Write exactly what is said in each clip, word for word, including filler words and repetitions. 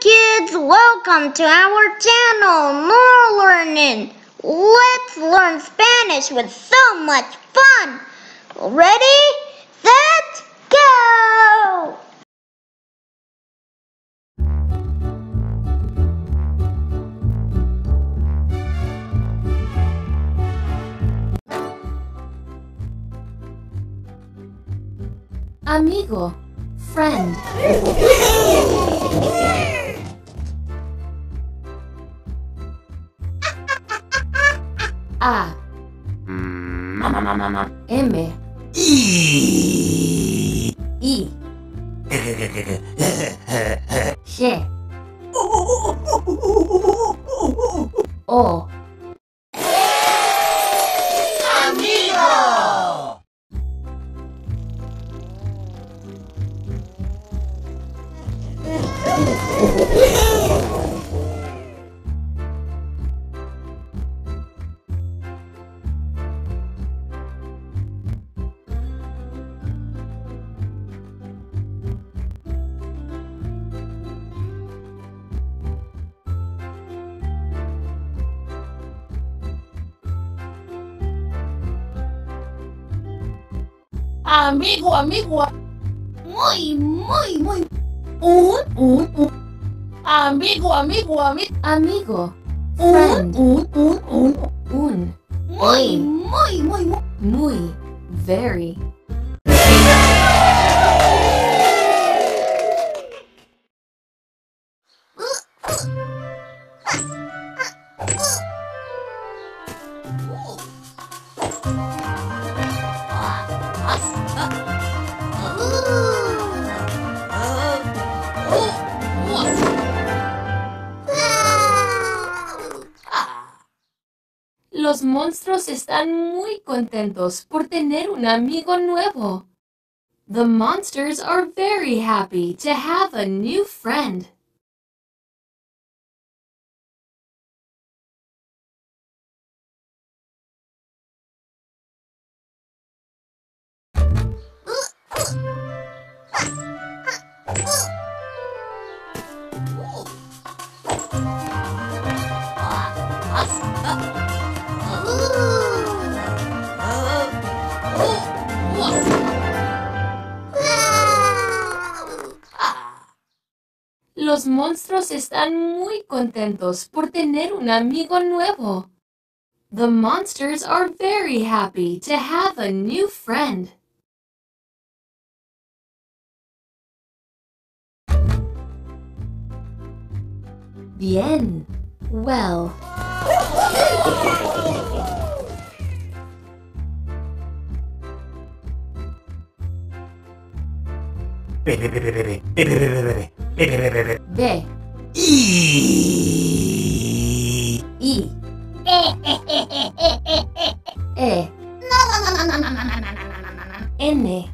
kids, welcome to our channel, More Learning. Let's learn Spanish with so much fun. Ready, set, go! Amigo, friend. A M I G O ¡Amigo! Amigo, amigo. Muy, muy, muy. Un, un, un. Amigo, amigo, amigo. Amigo, Un, friend. un, un, un. Un, Muy, muy, muy, muy. muy, very. Los monstruos están muy contentos por tener un amigo nuevo. The monsters are very happy to have a new friend. Los monstruos están muy contentos por tener un amigo nuevo. The monsters are very happy to have a new friend. Bien. Well. Be, be, be, be, be, be, be, be, be, be, be, be, be, be, be. B. Y. I. E. N.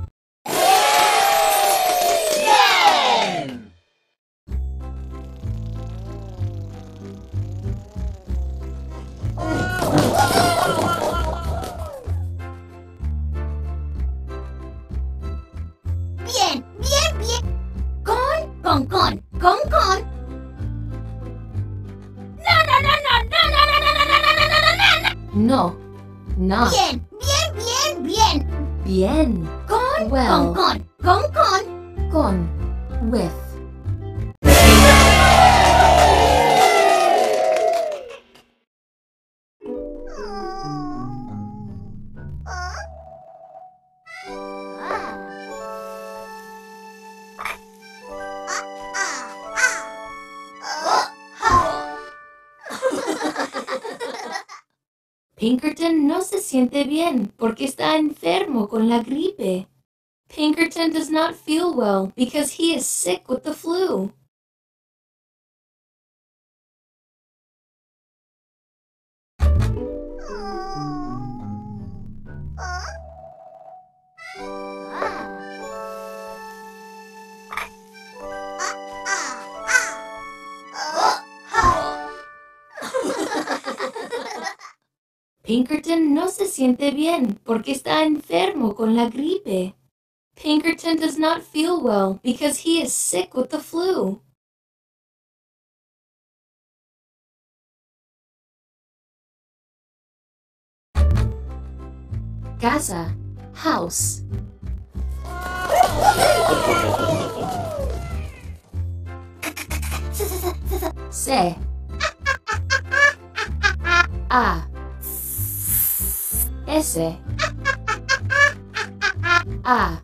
Bien, bien, bien. Con, con, con, con, con. No, no, no, no, no, no, no, no, no, no, no, no, no, no. No. Not. Bien, bien, bien, bien. Bien. Con, Well. con, con, con, con. Con. With. Pinkerton no se siente bien porque está enfermo con la gripe. Pinkerton does not feel well because he is sick with the flu. Pinkerton no se siente bien porque está enfermo con la gripe. Pinkerton does not feel well because he is sick with the flu. Casa. House. C. A. S. A.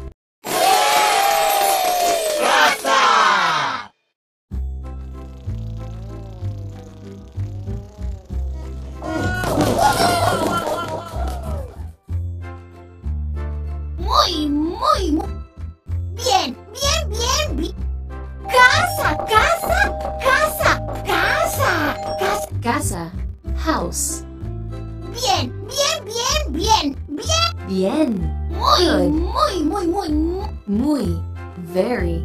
Muy, muy, muy. Bien, bien, bien, bien. Casa, casa, casa, casa, casa. Casa. House. Bien, bien, bien, bien, bien. Bien. Muy, Good. muy, muy, muy, muy. Muy. Very.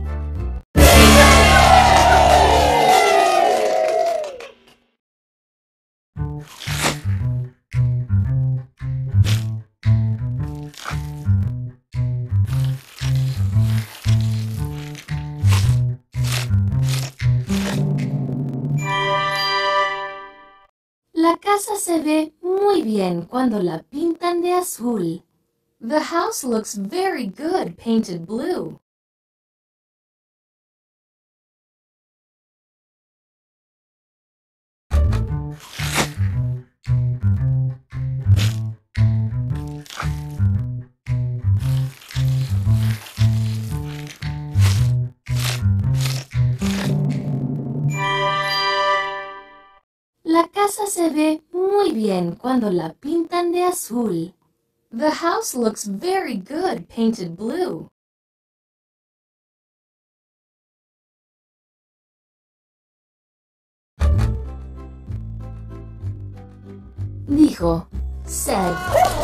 La casa se ve muy bien cuando la pintan de azul. The house looks very good painted blue. La casa se ve muy bien cuando la pintan de azul. The house looks very good painted blue. Dijo, said.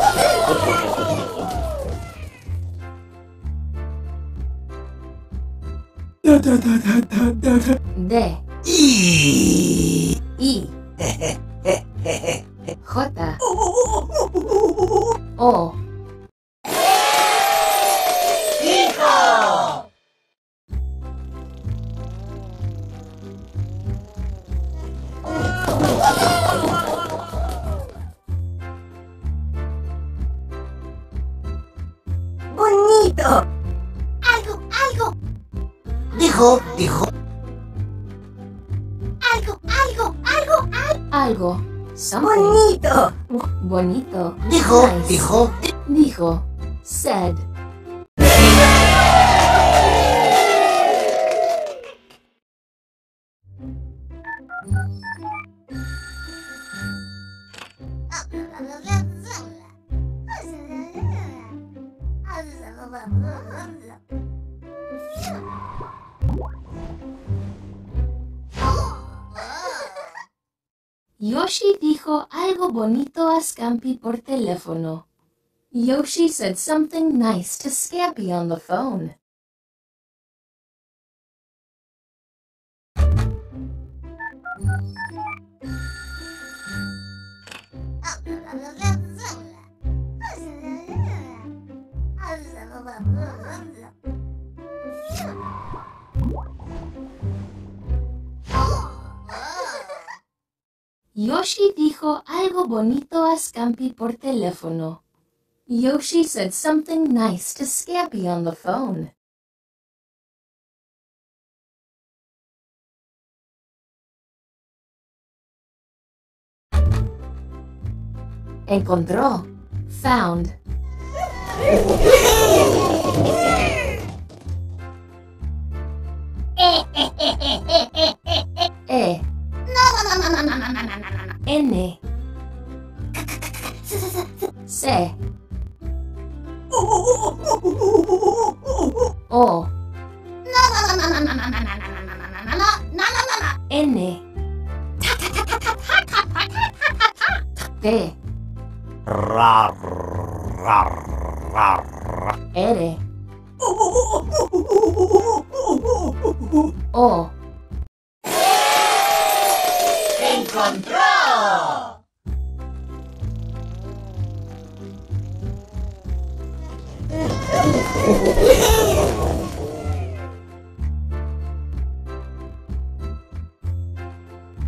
De. I. J. O. Bonito. Algo, algo. Dijo, dijo. Algo, algo, algo, algo. Algo. Something. Bonito. Bonito. Dijo, Nice. dijo. Dijo, said. Yoshi dijo algo bonito a Scampi por teléfono. Yoshi said something nice to Scampi on the phone. Yoshi dijo algo bonito a Scampi por teléfono. Yoshi said something nice to Scampi on the phone. Encontró. Found. E. N. C. O. N. T. Rar, rar, rar. R. O. ¡Encontró!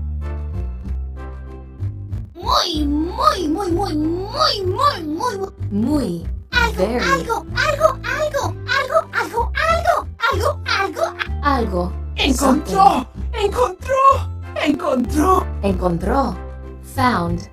Muy, muy, muy, muy, muy, muy, muy, muy. Muy. Algo, Very. algo, algo, algo, algo, algo, algo, algo, algo. Algo. ¡Encontró! ¡Encontró! ¡Encontró! Encontró. Found.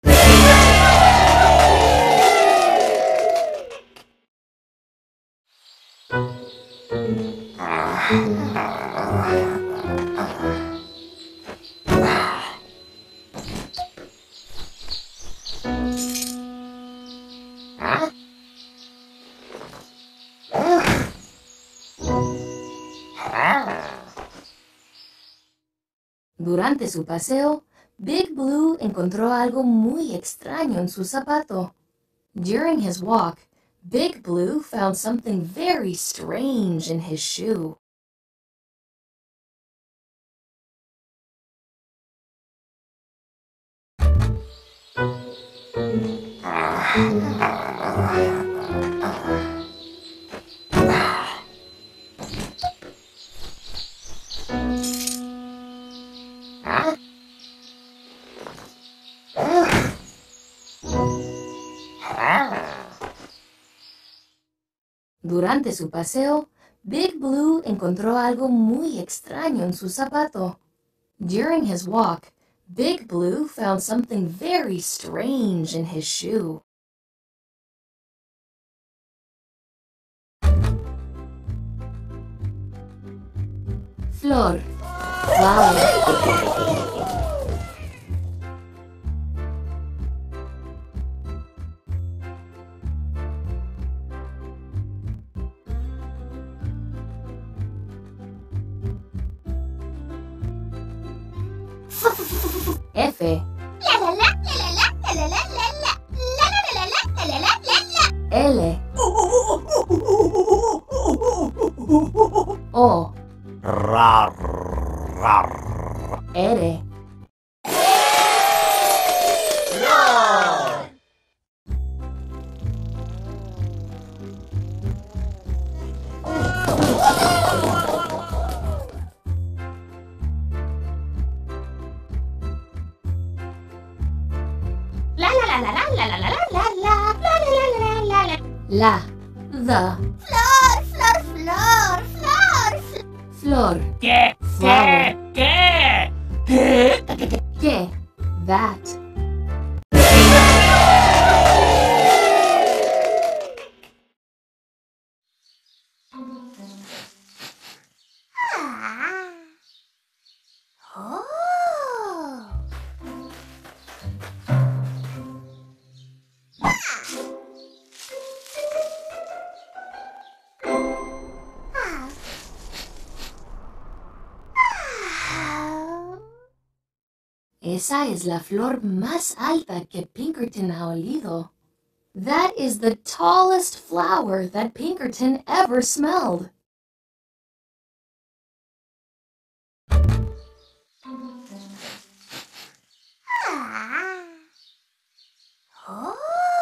Durante su paseo, Big Blue encontró algo muy extraño en su zapato. During his walk, Big Blue found something very strange in his shoe. Durante su paseo, Big Blue encontró algo muy extraño en su zapato. During his walk, Big Blue found something very strange in his shoe. Flor. Flower. F. La la la la la la la la la la la la la la la la la. L. O. Rar, rar. R. La la la la la la la la la la la la la la. La. The. Flor, flor, flor, flor, flor. Flor. ¿Qué? Flower. ¿Qué? ¿Qué? ¿Qué? ¿Qué? That. Ah. Oh. Ah. Ah. Esa es la flor más alta que Pinkerton ha olido. That is the tallest flower that Pinkerton ever smelled. Ah. Oh.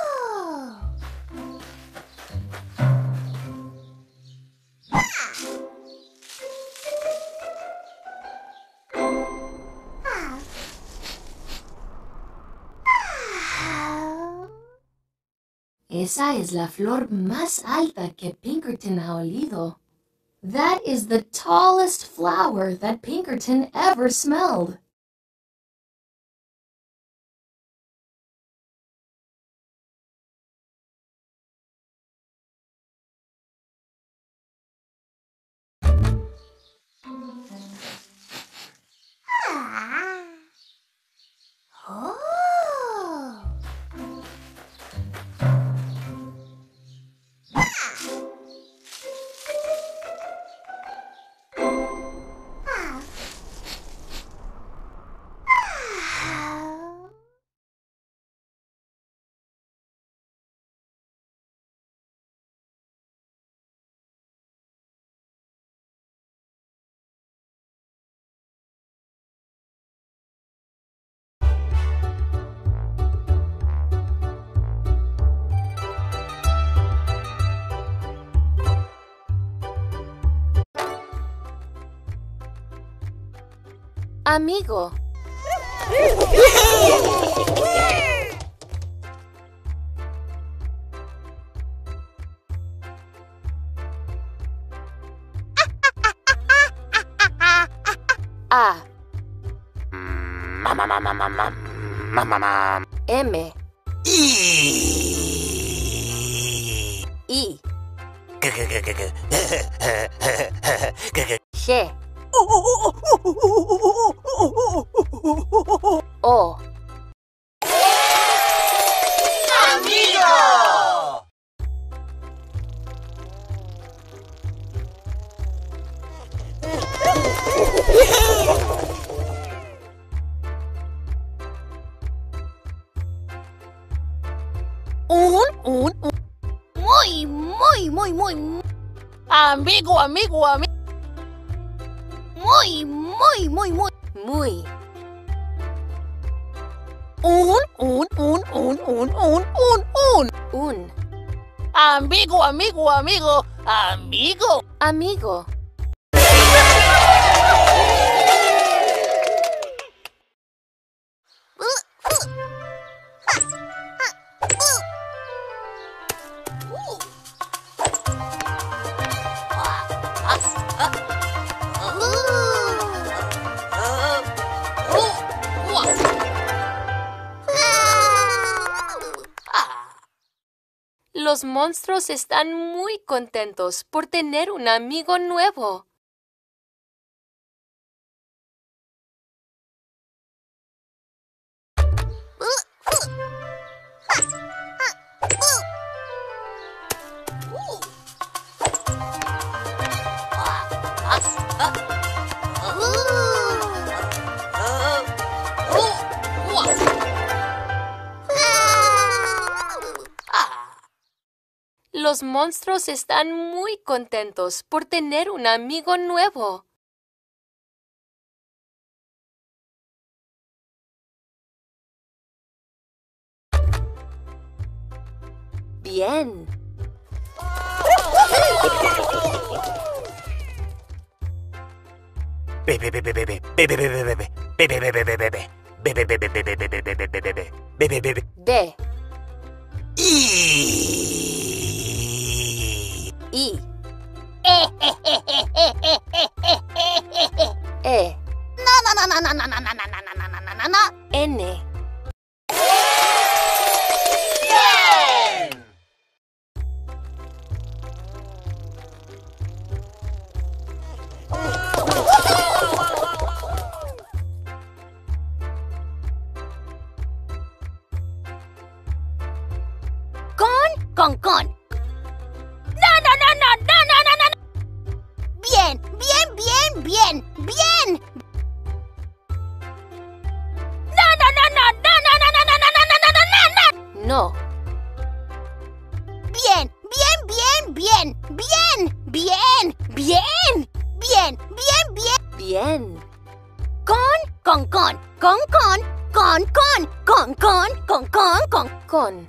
Ah. Ah. Esa es la flor más alta que Pinkerton ha olido. That is the tallest flower that Pinkerton ever smelled. Ah. Oh. Ah. Ah. Amigo. A. Mamá, mamá, mamá, mamá, mamá. M. I. I. Que, que, que, que, que. Que, que. G. O. ¡Amigo! Un, un, un. Muy, muy, muy, muy, Amigo, amigo, amigo. muy, muy, muy, muy. Muy. Un, un, un, un, un, un, un, un. Un. Amigo, amigo, amigo, amigo. Amigo. Los monstruos están muy contentos por tener un amigo nuevo. Los monstruos están muy contentos por tener un amigo nuevo. Bien. Bebe, bebe, bebe, bebe, bebe, bebe, bebe, bebe, bebe, bebe, bebe, bebe, bebe, bebe, bebe, bebe, bebe, bebe. D. I. I. E. No, no, no, no, no, no, no, no, no, no, no, no, no, no. N. Con, con, con. No, no, no, no, no, no, no, no. Bien, bien, bien, bien, bien. No, no, no, no, no, no, no, no, no, no, no, no, no, no. No. Bien, bien, bien, bien, bien, bien, bien, bien, bien, bien. Bien. Con, con, con, con, con, con, con, con, con, con, con, con. Con.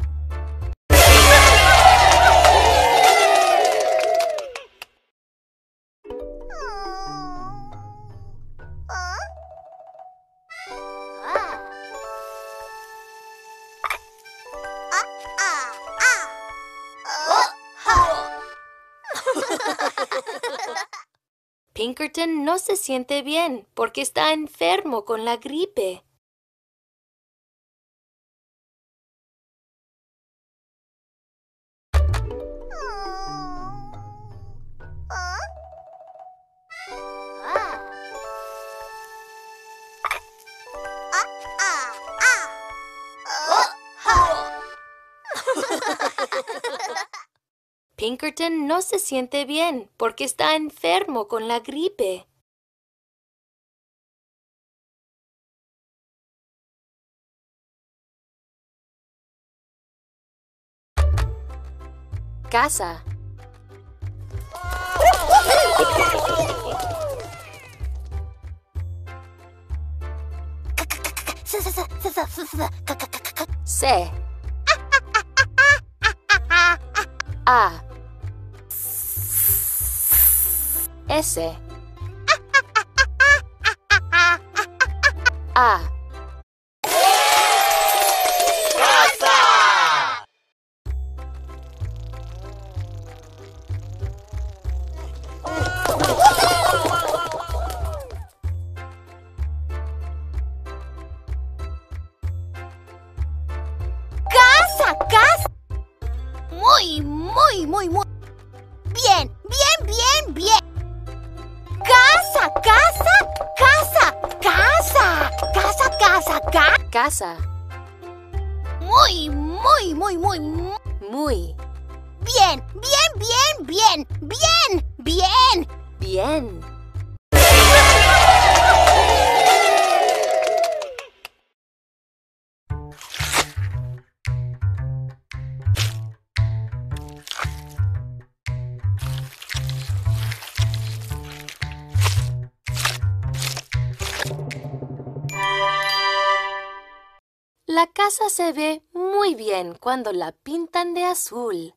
Pinkerton no se siente bien porque está enfermo con la gripe. Pinkerton no se siente bien porque está enfermo con la gripe. Casa. C. A. S. A. Casa. Muy, muy, muy, muy, muy. Muy. Bien, bien, bien, bien, bien, bien. Bien. La casa se ve muy bien cuando la pintan de azul.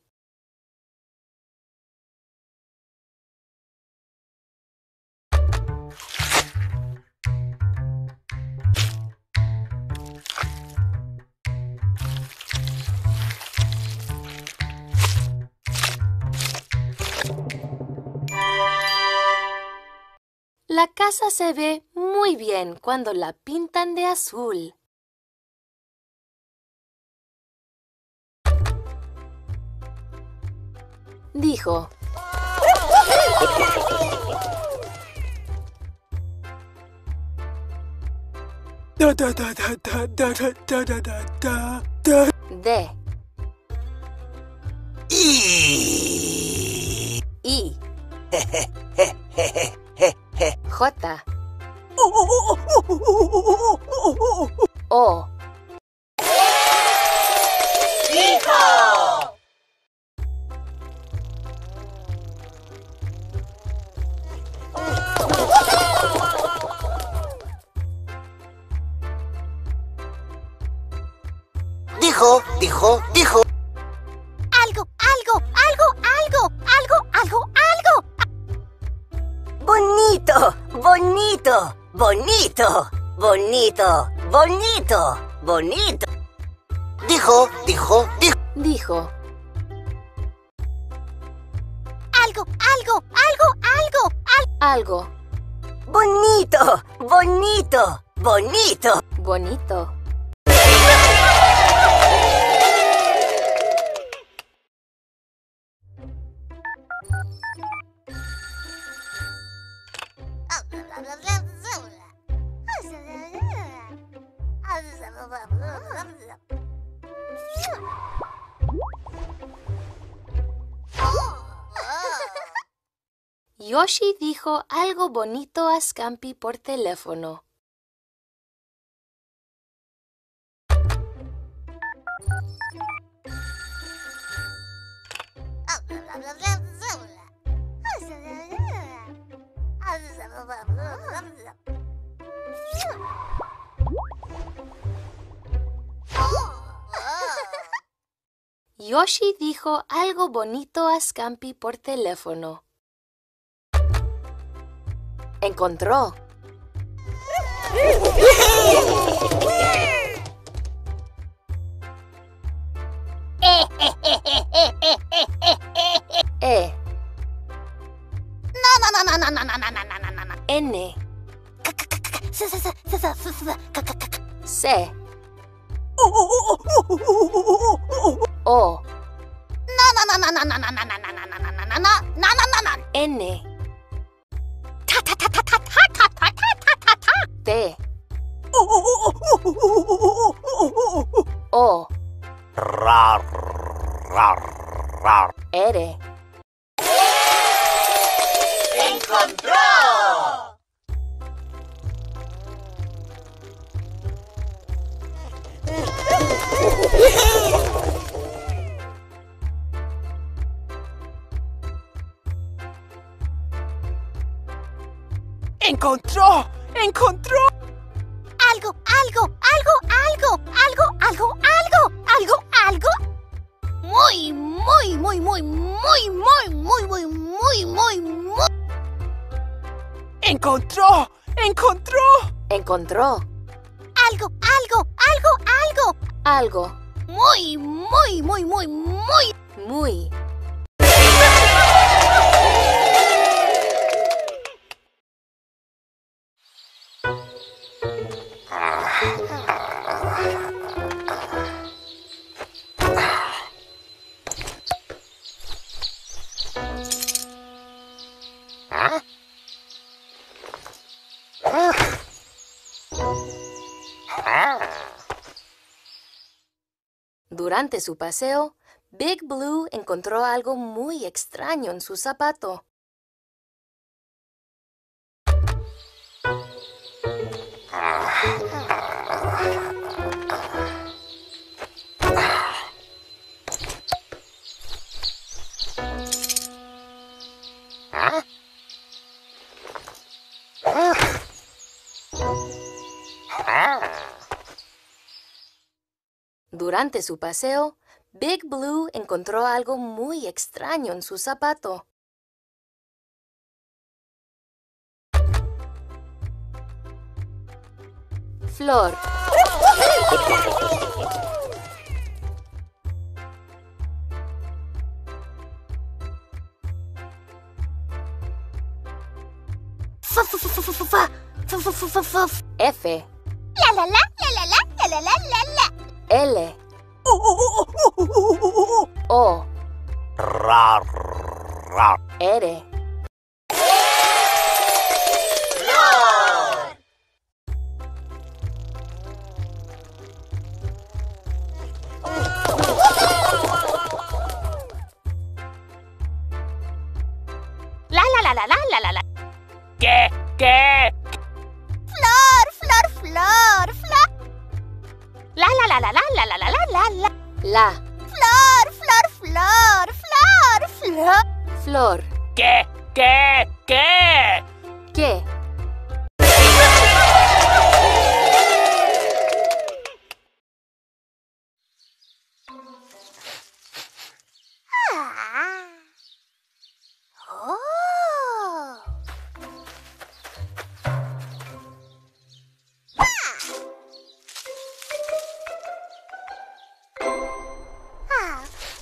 La casa se ve muy bien cuando la pintan de azul. Dijo. Da da da da da da da da da da da da. De. Y. I. J. O. Dijo, dijo, dijo. Algo, algo, algo, algo, algo, algo, algo. Bonito, bonito, bonito, bonito, bonito, bonito. Dijo, dijo, dijo. Dijo. Algo, algo, algo, algo, algo. Algo. Bonito, bonito, bonito. Bonito. Yoshi dijo algo bonito a Scampi por teléfono. Yoshi dijo algo bonito a Scampi por teléfono. Encontró. E. No, no, no, no, no, no, no, no, no, no, no, no. N. S, s, s, s, s, s, s, k, k, k, k. C. O. No, no, no, no, no, no, no, no, no, no, no, no, no, no, no, no, no, no. N. Ta, ta, ta, ta, ta, ta, ta, ta, ta, ta, ta. T. O. Rar, rar, rar. R. ¡Encontró! ¡Encontró! Algo, algo, algo, algo, algo, algo, algo, algo, algo. Muy, muy, muy, muy, muy, muy, muy, muy, muy, muy, muy. ¡Encontró! ¡Encontró! Encontró. Algo, algo, algo, algo. Algo. Muy, muy, muy, muy, muy. Muy. Durante su paseo, Big Blue encontró algo muy extraño en su zapato. Durante su paseo, Big Blue encontró algo muy extraño en su zapato. Flor. Fa, fa, fa, fa, fa, fa, fa, fa, fa, fa, fa. F. La la la, la la la, la la la la. L. O. Ra, ra. R. La la la la la la la la. ¿Qué? ¿Qué? Flor, flor, flor, flor. La la la la la la la la la la. La. Flor, flor, flor, flor, flor. Flor. ¿Qué? ¿Qué? ¿Qué? ¿Qué? Ah. Oh. Ah.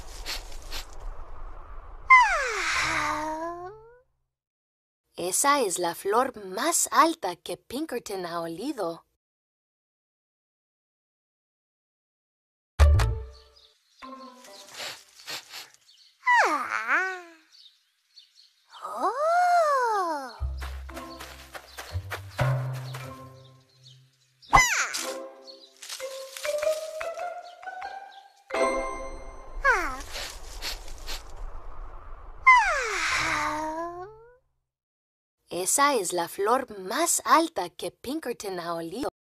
Ah. Esa es la flor más alta que Pinkerton ha olido. Ah. Oh. Ah. Ah. Esa es la flor más alta que Pinkerton ha olido.